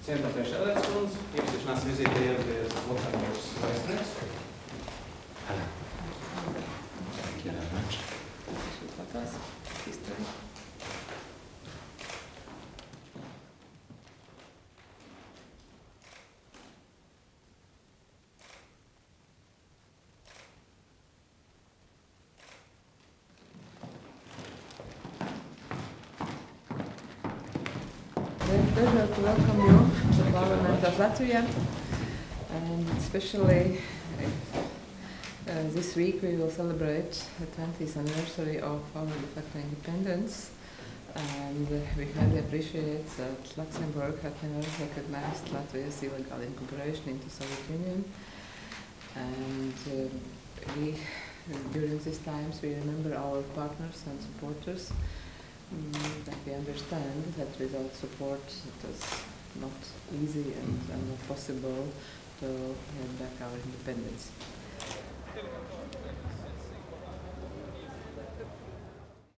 Cienījamā priekšsēdētājas kundze, iepazīšanās vizīte ieradies Luksemburgas vēstnieks. Thank you very much. It's a pleasure to welcome you to the Parliament of Latvia, and especially this week we will celebrate the 20th anniversary of our de facto independence, and we highly appreciate that Luxembourg has never recognized Latvia's illegal incorporation into Soviet Union, and during these times we remember our partners and supporters. That we understand that without support it was not easy and not possible to get back our independence.